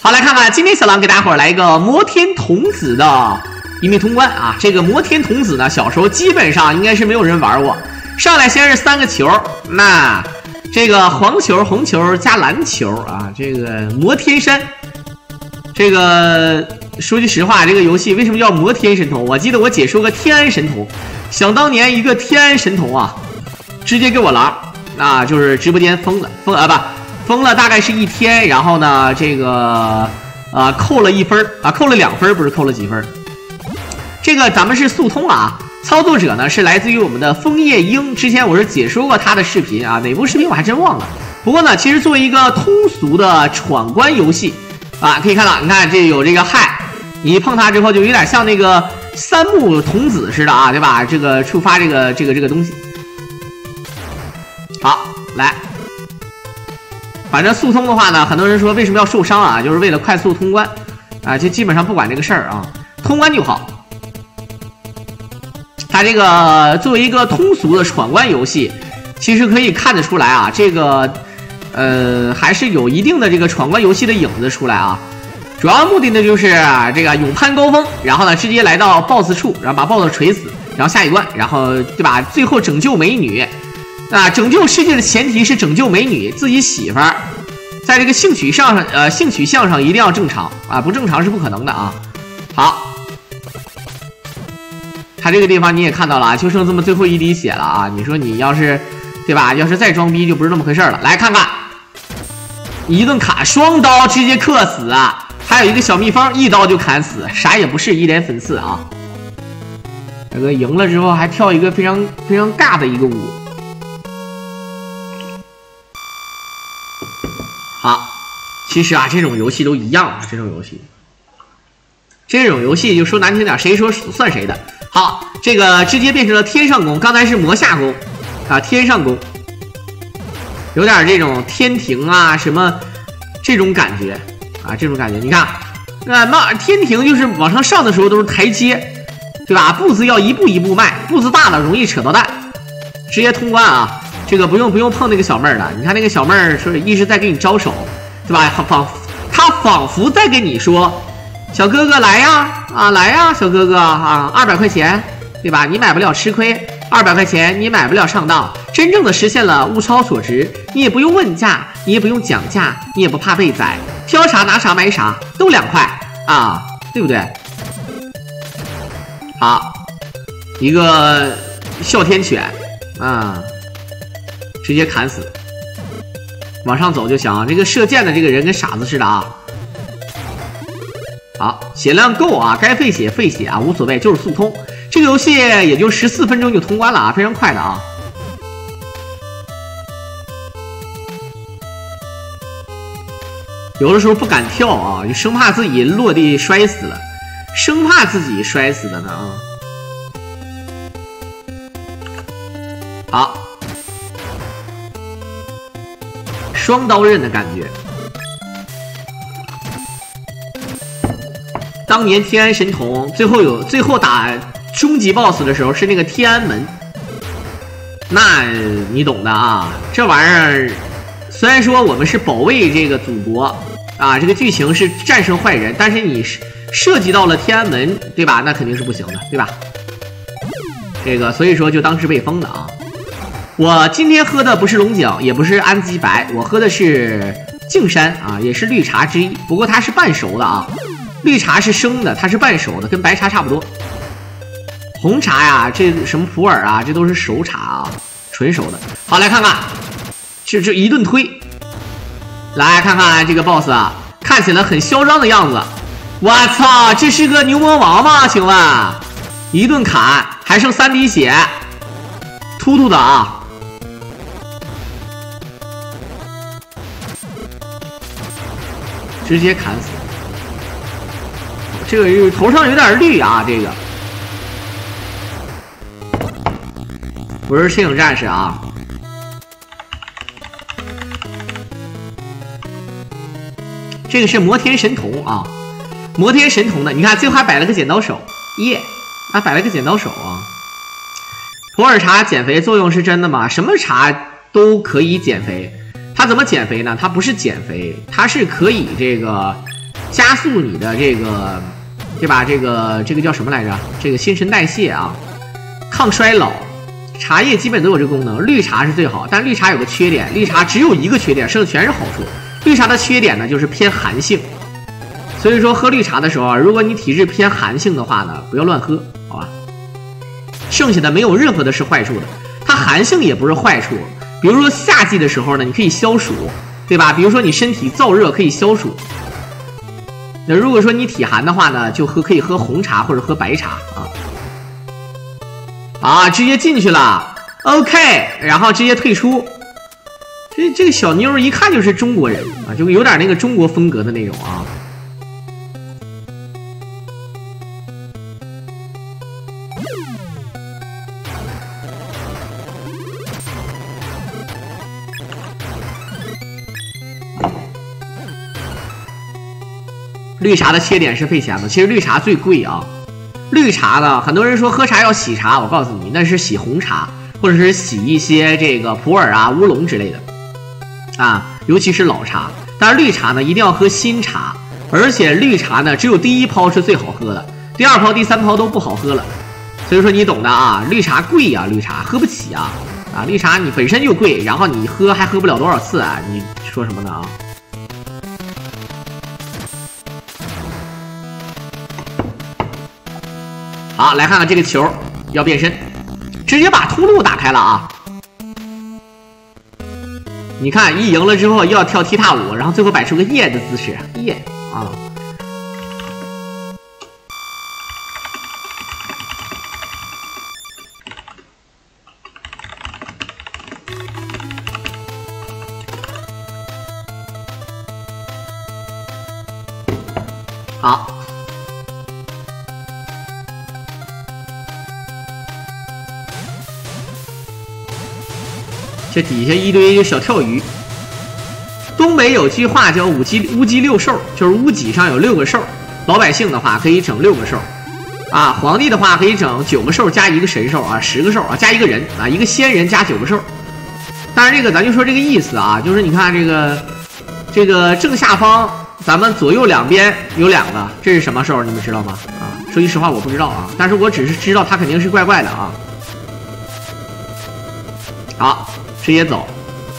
好，来看看今天小狼给大伙儿来一个摩天童子的一命通关啊！这个摩天童子呢，小时候基本上应该是没有人玩过。上来先是3个球，那这个黄球、红球加蓝球啊，这个摩天山。这个说句实话，这个游戏为什么叫摩天神童？我记得我解说个天安神童，想当年一个天安神童啊，直接给我狼啊，就是直播间封了大概是1天，然后呢，这个扣了1分啊，扣了2分，不是扣了几分。这个咱们是速通啊，操作者呢是来自于我们的枫叶鹰，之前我是解说过他的视频啊，哪部视频我还真忘了。不过呢，其实作为一个通俗的闯关游戏啊，可以看到，你看这有这个害，你一碰它之后就有点像那个三木童子似的啊，对吧？这个触发这个东西。好，来。反正速通的话呢，很多人说为什么要受伤啊？就是为了快速通关啊，就基本上不管这个事儿啊，通关就好。它这个作为一个通俗的闯关游戏，其实可以看得出来啊，这个还是有一定的这个闯关游戏的影子出来啊。主要目的呢就是这个勇攀高峰，然后呢直接来到 BOSS 处，然后把 BOSS 锤死，然后下一关，然后对吧？最后拯救美女。啊，拯救世界的前提是拯救美女，自己媳妇儿，在这个性取向上一定要正常啊，不正常是不可能的啊。好，他这个地方你也看到了啊，就剩这么最后一滴血了啊。你说你要是对吧？要是再装逼就不是那么回事了。来看看，一顿砍，双刀直接克死啊！还有一个小蜜蜂，一刀就砍死，啥也不是，1连粉4啊。这个赢了之后还跳一个非常尬的一个舞。好，其实啊，这种游戏都一样啊，这种游戏就说难听点，谁说算谁的。好，这个直接变成了天上弓，刚才是魔下弓啊，天上弓，有点这种天庭啊什么这种感觉啊，这种感觉。你看，那天庭就是往上上的时候都是台阶，对吧？步子要一步一步迈，步子大了容易扯到蛋，直接通关啊。这个不用碰那个小妹儿的，你看那个小妹儿是一直在给你招手，对吧？他仿佛在跟你说，小哥哥来呀，啊来呀，小哥哥啊，200块钱，对吧？你买不了吃亏，200块钱你买不了上当，真正的实现了物超所值，你也不用问价，你也不用讲价，你也不怕被宰，挑啥拿啥买啥，都2块啊，对不对？好，一个哮天犬啊。直接砍死，往上走就行。这个射箭的这个人跟傻子似的啊。好，血量够啊，该费血费血啊，无所谓，就是速通。这个游戏也就14分钟就通关了啊，非常快的啊。有的时候不敢跳啊，就生怕自己落地摔死了，生怕自己摔死的呢啊。好。双刀刃的感觉，当年天安神童最后打终极 BOSS 的时候是那个天安门，那你懂的啊。这玩意儿虽然说我们是保卫这个祖国啊，这个剧情是战胜坏人，但是你涉及到了天安门，对吧？那肯定是不行的，对吧？这个所以说就当是被封的啊。我今天喝的不是龙井，也不是安吉白，我喝的是净山啊，也是绿茶之一，不过它是半熟的啊。绿茶是生的，它是半熟的，跟白茶差不多。红茶呀，这什么普洱啊，这都是熟茶啊，纯熟的。好，来看看，这一顿推，来看看这个 BOSS 啊，看起来很嚣张的样子。我操，这是个牛魔王吗？请问，一顿砍，还剩3滴血，突突的啊。直接砍死，这个头上有点绿啊，这个不是摄影战士啊。这个是摩天神童啊，摩天神童的，你看最后还摆了个剪刀手，耶，还摆了个剪刀手啊。普洱茶减肥作用是真的吗？什么茶都可以减肥。它怎么减肥呢？它不是减肥，它是可以这个加速你的这个，对吧？这个叫什么来着？这个新陈代谢啊，抗衰老。茶叶基本都有这个功能，绿茶是最好，但绿茶有个缺点，绿茶只有一个缺点，剩下全是好处。绿茶的缺点呢，就是偏寒性，所以说喝绿茶的时候啊，如果你体质偏寒性的话呢，不要乱喝，好吧？剩下的没有任何的是坏处的，它寒性也不是坏处。比如说夏季的时候呢，你可以消暑，对吧？比如说你身体燥热可以消暑。那如果说你体寒的话呢，就可以喝红茶或者喝白茶啊，直接进去了 ，OK， 然后直接退出。这个小妞一看就是中国人啊，就有点那个中国风格的那种啊。绿茶的缺点是费钱的，其实绿茶最贵啊。绿茶呢，很多人说喝茶要洗茶，我告诉你，那是洗红茶，或者是洗一些这个普洱啊、乌龙之类的啊，尤其是老茶。但是绿茶呢，一定要喝新茶，而且绿茶呢，只有第一泡是最好喝的，第二泡、第三泡都不好喝了。所以说你懂的啊，绿茶贵呀，绿茶喝不起啊，绿茶你本身就贵，然后你喝还喝不了多少次啊，你说什么呢啊？好，来看看这个球要变身，直接把秃噜打开了啊！你看，一赢了之后又要跳踢踏舞，然后最后摆出个耶的姿势，耶啊！好。这底下一堆小跳鱼。东北有句话叫乌鸡六兽，就是屋脊上有6个兽，老百姓的话可以整6个兽，啊，皇帝的话可以整9个兽加1个神兽啊，10个兽啊，加1个人啊，1个仙人加9个兽。但是这个咱就说这个意思啊，就是你看这个正下方，咱们左右两边有2个，这是什么兽？你们知道吗？啊，说句实话我不知道啊，但是我只是知道它肯定是怪怪的啊。好。直接走，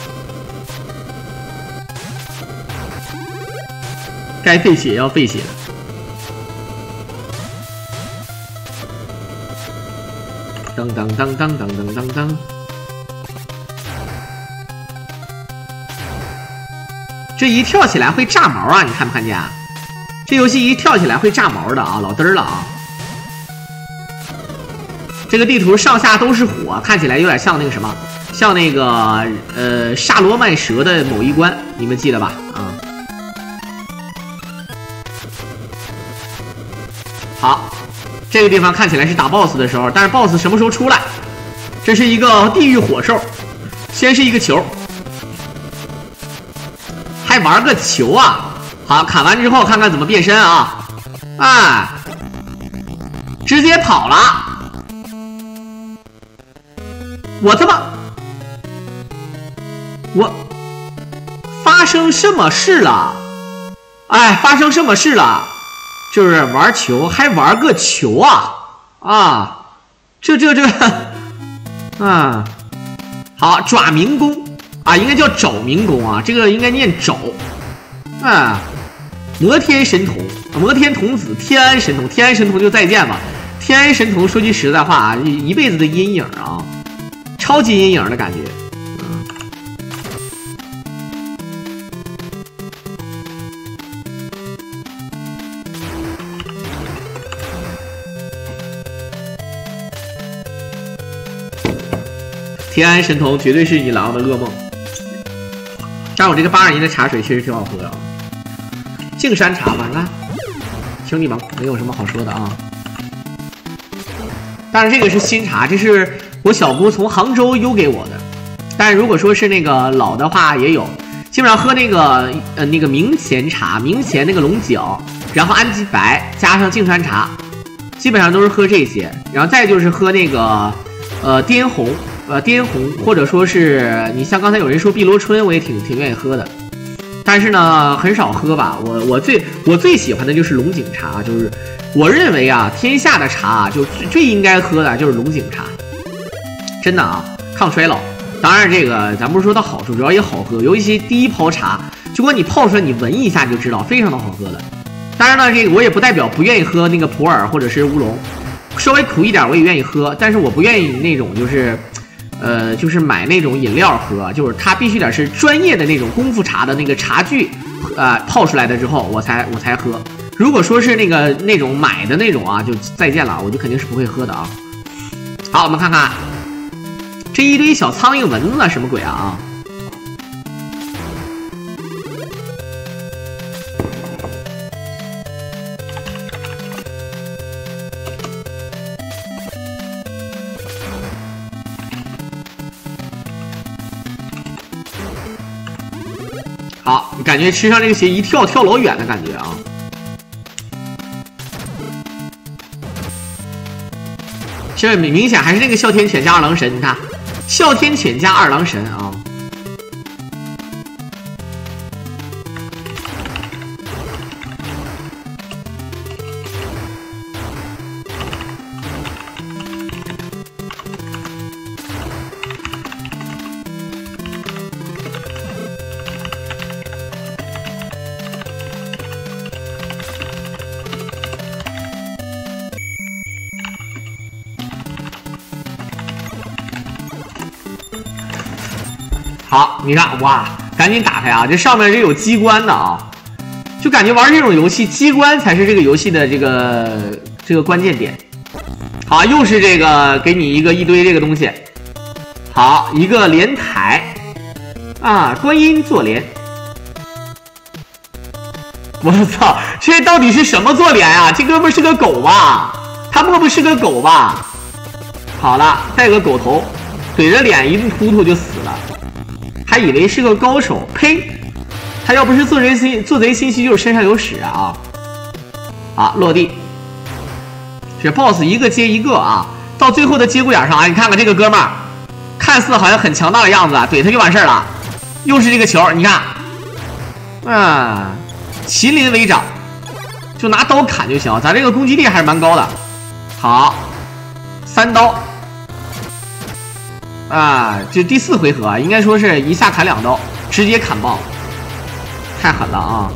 该费血要费血。噔噔噔噔噔噔噔噔，这一跳起来会炸毛啊！你看没看见？这游戏一跳起来会炸毛的啊，老嘚儿了啊！这个地图上下都是火，看起来有点像那个什么。像那个萨罗曼蛇的某一关，你们记得吧？啊，好，这个地方看起来是打 BOSS 的时候，但是 BOSS 什么时候出来？这是一个地狱火兽，先是一个球，还玩个球啊！好，砍完之后看看怎么变身啊！哎，直接跑了，我他妈！我发生什么事了？哎，发生什么事了？就是玩球，还玩个球啊！啊，这啊，好，爪民工啊，应该叫肘民工啊，这个应该念肘啊。摩天神童，摩天童子，天安神童，天安神童就再见吧。天安神童说句实在话啊，一辈子的阴影啊，超级阴影的感觉。天安神童绝对是你狼的噩梦。但我这个82年的茶水确实挺好喝的啊，净山茶嘛，看，兄弟们没有什么好说的啊。但是这个是新茶，这是我小姑从杭州邮给我的。但是如果说是那个老的话也有，基本上喝那个明前茶，明前那个龙角，然后安吉白加上净山茶，基本上都是喝这些。然后再就是喝那个滇红。滇红，或者说是你像刚才有人说碧螺春，我也挺愿意喝的，但是呢很少喝吧。我我最喜欢的就是龙井茶，就是我认为啊，天下的茶就最应该喝的就是龙井茶，真的啊，抗衰老。当然这个咱不是说它好处，主要也好喝，尤其第一泡茶，如果你泡出来，你闻一下就知道，非常的好喝的。当然呢，这个我也不代表不愿意喝那个普洱或者是乌龙，稍微苦一点我也愿意喝，但是我不愿意那种就是买那种饮料喝，就是它必须得是专业的那种功夫茶的那个茶具，泡出来的之后我才喝。如果说是那种买的那种啊，就再见了，我就肯定是不会喝的啊。好，我们看看这一堆小苍蝇蚊子什么鬼啊？好，感觉吃上这个鞋一跳老远的感觉啊！这明显还是那个哮天犬加二郎神，你看，哮天犬加二郎神啊！好，你看，哇，赶紧打开啊！这上面是有机关的啊，就感觉玩这种游戏，机关才是这个游戏的这个关键点。好，又是这个给你一堆这个东西。好，一个莲台啊，观音坐莲。我操，这到底是什么坐莲啊？这哥们是个狗吧？他莫不是个狗吧？好了，带个狗头，怼着脸一顿突突就死了。还以为是个高手，呸！他要不是做贼心虚，就是身上有屎啊！好，落地。这 BOSS 一个接一个啊，到最后的节骨眼上啊，你看看这个哥们儿，看似好像很强大的样子，怼他就完事儿了。又是这个球，你看，麒麟为掌，就拿刀砍就行。咱这个攻击力还是蛮高的。好，3刀。就第4回合啊，应该说是一下砍2刀，直接砍爆，太狠了啊！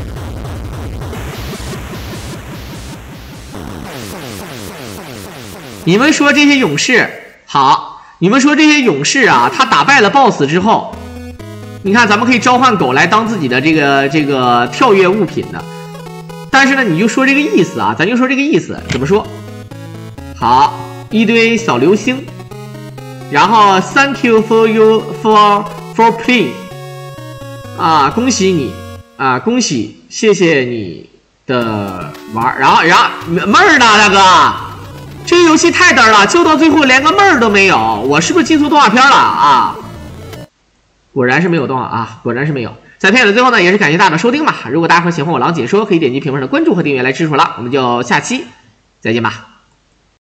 你们说这些勇士好，你们说这些勇士啊，他打败了 BOSS 之后，你看咱们可以召唤狗来当自己的这个跳跃物品的，但是呢，你就说这个意思啊，咱就说这个意思，怎么说？好，一堆小流星。然后 Thank you for playing 啊，恭喜你啊，恭喜，谢谢你的玩。然后妹儿呢，大哥，这个游戏太嘚了，就到最后连个妹儿都没有，我是不是记错动画片了啊？果然是没有动画啊，果然是没有。在片尾的最后呢，也是感谢大家的收听吧。如果大家伙喜欢我狼解说，可以点击屏幕上的关注和订阅来支持我了。我们就下期再见吧。